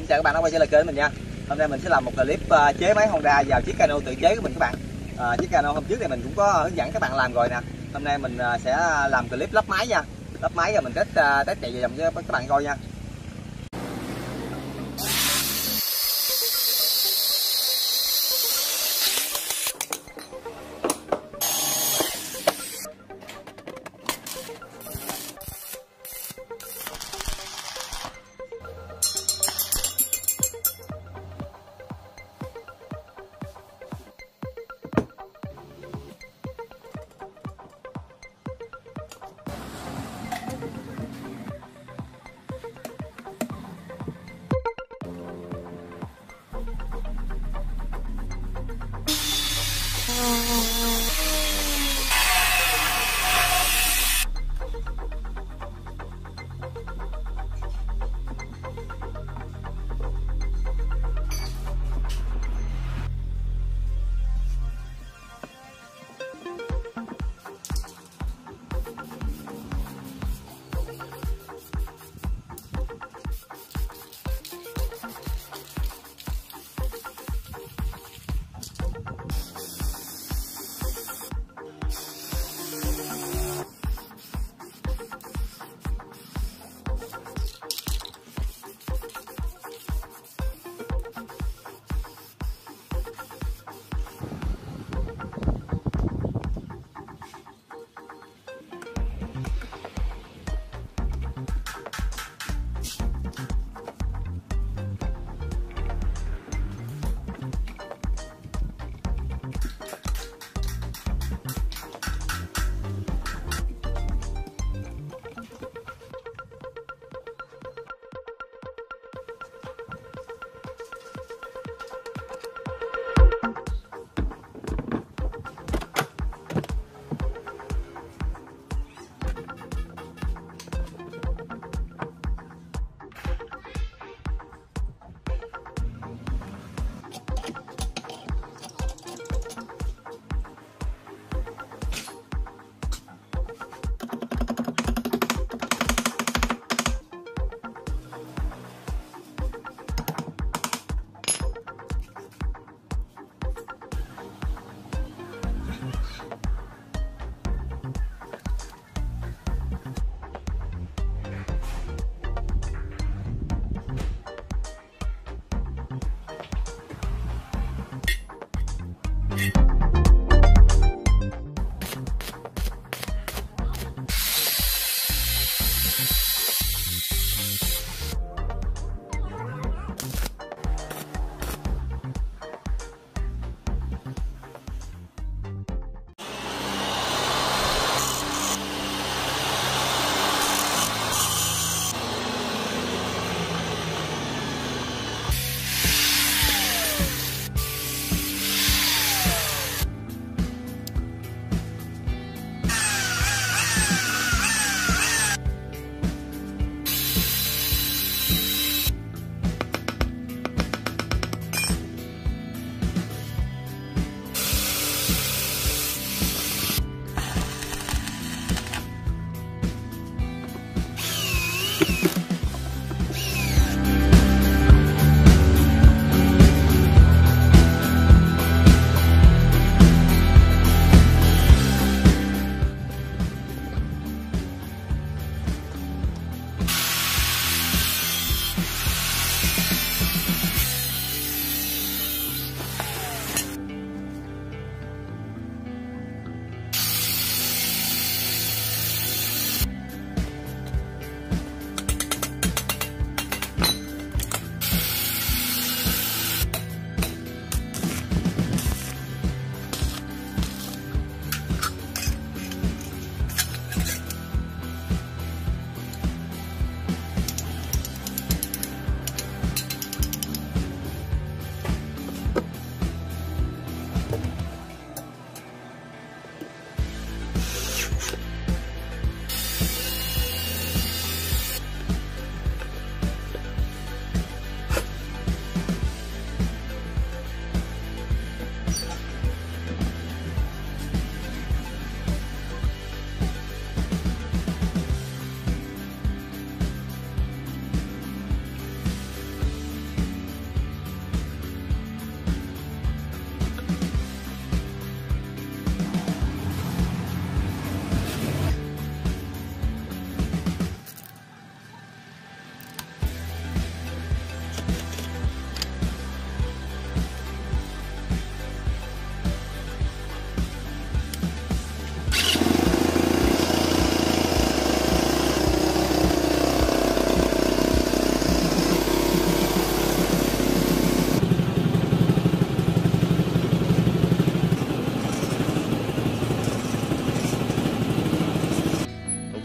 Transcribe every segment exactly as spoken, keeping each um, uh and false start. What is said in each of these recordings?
Xin chào các bạn đã quay trở lại kênh mình nha. Hôm nay mình sẽ làm một clip uh, chế máy Honda vào chiếc cano tự chế của mình các bạn. Uh, chiếc cano hôm trước này mình cũng có hướng dẫn các bạn làm rồi nè. Hôm nay mình uh, sẽ làm clip lắp máy nha. Lắp máy rồi mình test uh, test chạy vòng cho các bạn coi nha.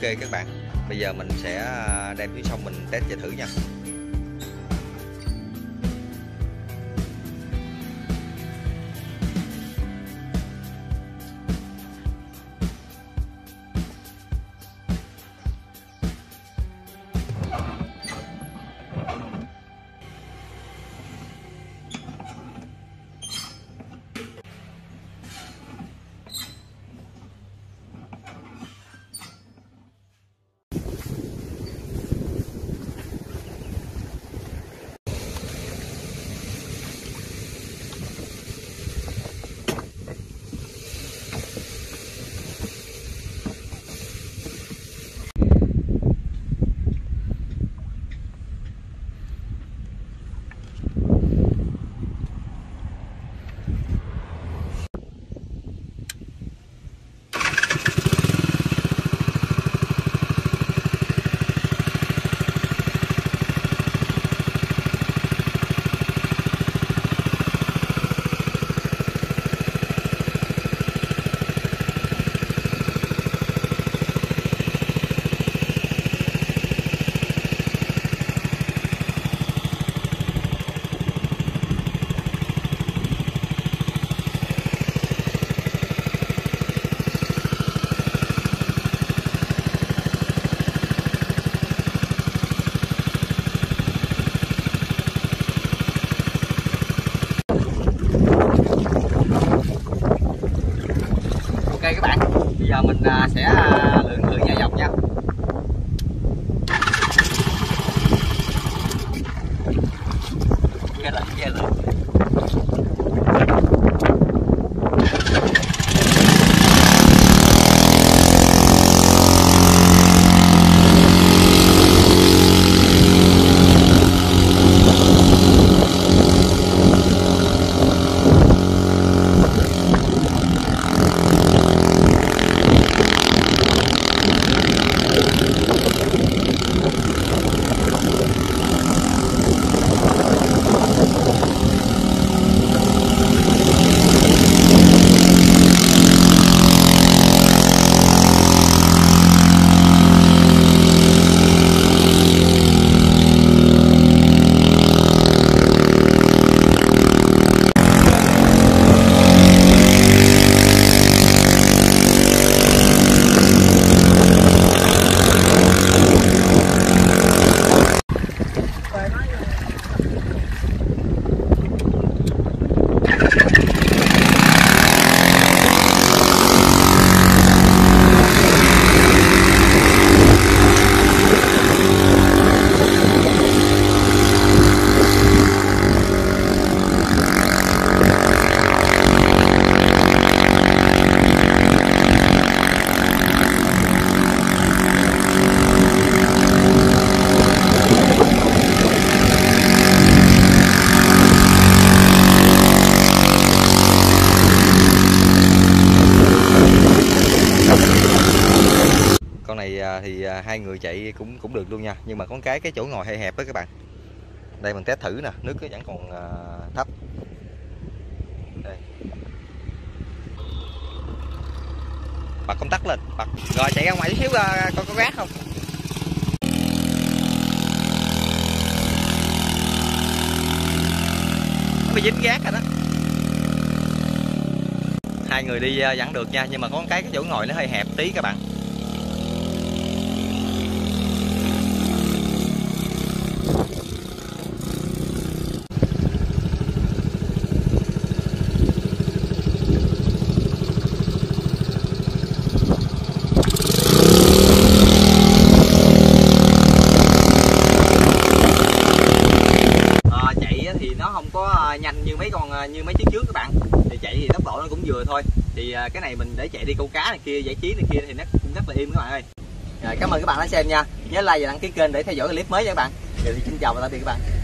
các bạn. Bây giờ mình sẽ đem xuống sông mình test chạy thử nha. Các bạn, bây giờ mình sẽ lượn lượn dài dọc nha. Nghe lạnh nghe lạnh. Con này thì hai người chạy cũng cũng được luôn nha, nhưng mà có cái cái chỗ ngồi hơi hẹp đó các bạn. Đây mình test thử nè, nước nó vẫn còn uh, thấp. Đây. Bật công tắc lên, bật. Rồi chạy ra ngoài chút xíu coi có rác không. Nó bị dính rác rồi đó. Hai người đi vẫn được nha, nhưng mà có cái cái chỗ ngồi nó hơi hẹp tí các bạn. Nhanh như mấy con như mấy chiếc trước các bạn, thì chạy thì tốc độ nó cũng vừa thôi. Thì cái này mình để chạy đi câu cá này kia, giải trí này kia thì nó cũng rất là im các bạn ơi. Rồi, cảm ơn các bạn đã xem nha, nhớ like và đăng ký kênh để theo dõi clip mới nha các bạn. Rồi thì xin chào và tạm biệt các bạn.